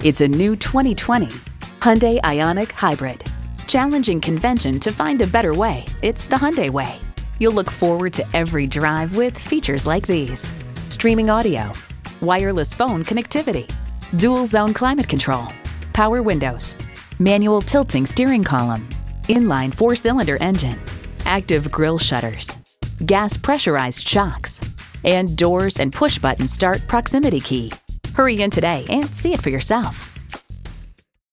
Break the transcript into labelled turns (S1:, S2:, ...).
S1: It's a new 2020 Hyundai Ioniq Hybrid. Challenging convention to find a better way, it's the Hyundai way. You'll look forward to every drive with features like these: streaming audio, wireless phone connectivity, dual zone climate control, power windows, manual tilting steering column, inline 4-cylinder engine, active grille shutters, gas pressurized shocks, and doors and push-button start proximity key. Hurry in today and see it for yourself.